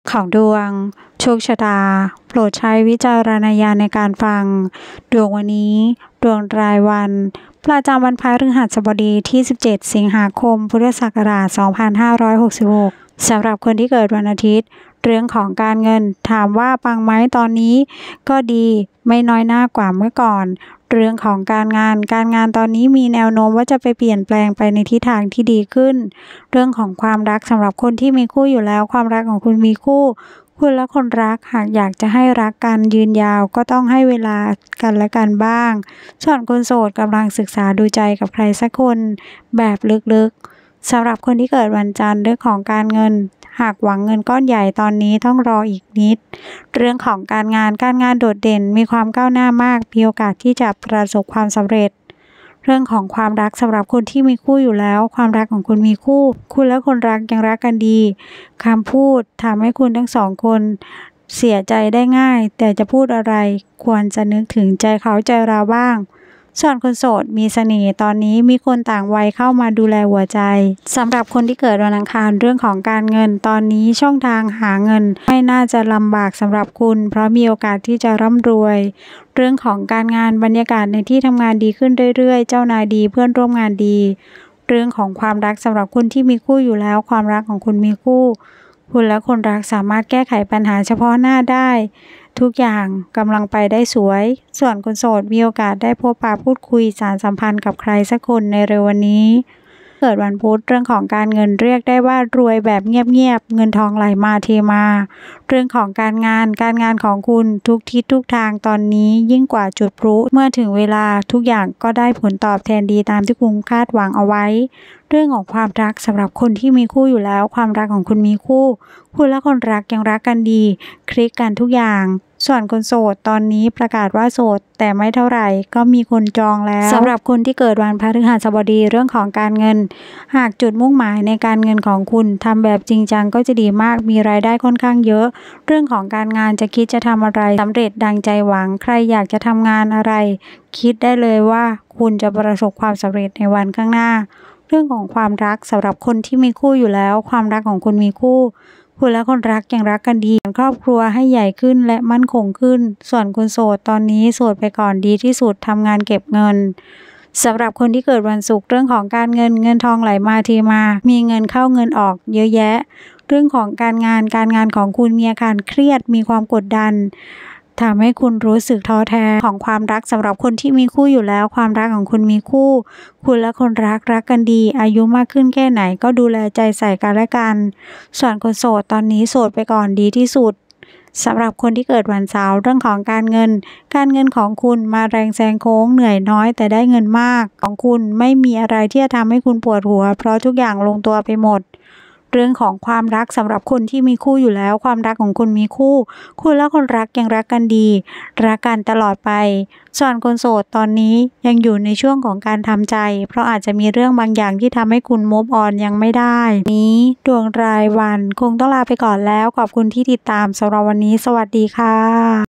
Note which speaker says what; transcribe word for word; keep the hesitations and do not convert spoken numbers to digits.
Speaker 1: ของดวงโชคชะตาโปรดใช้วิจารณญาณในการฟังดวงวันนี้ดวงรายวันประจำวันพฤหัสบดีที่สิบเจ็ดสิงหาคมพุทธศักราชสองพันห้าร้อยหกสิบหกสำหรับคนที่เกิดวันอาทิตย์เรื่องของการเงินถามว่าปังไหมตอนนี้ก็ดีไม่น้อยหน้ากว่าเมื่อก่อนเรื่องของการงานการงานตอนนี้มีแนวโน้มว่าจะไปเปลี่ยนแปลงไปในทิศทางที่ดีขึ้นเรื่องของความรักสำหรับคนที่มีคู่อยู่แล้วความรักของคุณมีคู่คุณและคนรักหากอยากจะให้รักกันยืนยาวก็ต้องให้เวลากันและกันบ้างส่วนคนโสดกำลังศึกษาดูใจกับใครสักคนแบบลึกๆสำหรับคนที่เกิดวันจันทร์เรื่องของการเงินหากหวังเงินก้อนใหญ่ตอนนี้ต้องรออีกนิดเรื่องของการงานการงานโดดเด่นมีความก้าวหน้ามากมีโอกาสที่จะประสบความสำเร็จเรื่องของความรักสำหรับคนที่มีคู่อยู่แล้วความรักของคุณมีคู่คุณและคนรักยังรักกันดีคำพูดทำให้คุณทั้งสองคนเสียใจได้ง่ายแต่จะพูดอะไรควรจะนึกถึงใจเขาใจเราบ้างส่วนคนโสดมีเสน่ห์ตอนนี้มีคนต่างวัยเข้ามาดูแลหัวใจสำหรับคนที่เกิดวันอังคารเรื่องของการเงินตอนนี้ช่องทางหาเงินไม่น่าจะลำบากสำหรับคุณเพราะมีโอกาสที่จะร่ำรวยเรื่องของการงานบรรยากาศในที่ทำงานดีขึ้นเรื่อยๆเจ้านายดีเพื่อนร่วมงานดีเรื่องของความรักสำหรับคนที่มีคู่อยู่แล้วความรักของคุณมีคู่คุณและคนรักสามารถแก้ไขปัญหาเฉพาะหน้าได้ทุกอย่างกำลังไปได้สวยส่วนคนโสดมีโอกาสได้พบปะพูดคุยสานสัมพันธ์กับใครสักคนในเร็ววันนี้เกิดวันพุธเรื่องของการเงินเรียกได้ว่ารวยแบบเงียบๆเงินทองไหลมาเทมาเรื่องของการงานการงานของคุณทุกทิศทุกทางตอนนี้ยิ่งกว่าจุดพลุเมื่อถึงเวลาทุกอย่างก็ได้ผลตอบแทนดีตามที่คุณคาดหวังเอาไว้เรื่องของความรักสำหรับคนที่มีคู่อยู่แล้วความรักของคุณมีคู่คุณและคนรักยังรักกันดีคลิกกันทุกอย่างส่วนคนโสดตอนนี้ประกาศว่าโสดแต่ไม่เท่าไหร่ก็มีคนจองแล้วสำหรับคนที่เกิดวันพฤหัสบดีเรื่องของการเงินหากจุดมุ่งหมายในการเงินของคุณทำแบบจริงจังก็จะดีมากมีรายได้ค่อนข้างเยอะเรื่องของการงานจะคิดจะทำอะไรสำเร็จดังใจหวังใครอยากจะทำงานอะไรคิดได้เลยว่าคุณจะประสบความสำเร็จในวันข้างหน้าเรื่องของความรักสำหรับคนที่มีคู่อยู่แล้วความรักของคุณมีคู่คุณและคนรักยังรักกันดีครอบครัวให้ใหญ่ขึ้นและมั่นคงขึ้นส่วนคนโสดตอนนี้โสดไปก่อนดีที่สุดทำงานเก็บเงินสำหรับคนที่เกิดวันศุกร์เรื่องของการเงินเงินทองไหลมาเทมามีเงินเข้าเงินออกเยอะแยะเรื่องของการงานการงานของคุณมีอาการเครียดมีความกดดันทำให้คุณรู้สึกท้อแท้ของความรักสำหรับคนที่มีคู่อยู่แล้วความรักของคุณมีคู่คุณและคนรักรักกันดีอายุมากขึ้นแค่ไหนก็ดูแลใจใส่กันและกันส่วนคนโสดตอนนี้โสดไปก่อนดีที่สุดสำหรับคนที่เกิดวันเสาร์เรื่องของการเงินการเงินของคุณมาแรงแซงโค้งเหนื่อยน้อยแต่ได้เงินมากของคุณไม่มีอะไรที่จะทำให้คุณปวดหัวเพราะทุกอย่างลงตัวไปหมดเรื่องของความรักสำหรับคนที่มีคู่อยู่แล้วความรักของคุณมีคู่คุณและคนรักยังรักกันดีรักกันตลอดไปส่วนคนโสดตอนนี้ยังอยู่ในช่วงของการทำใจเพราะอาจจะมีเรื่องบางอย่างที่ทำให้คุณมูฟออนยังไม่ได้นี้ดวงรายวันคงต้องลาไปก่อนแล้วขอบคุณที่ติดตามสำหรับวันนี้สวัสดีค่ะ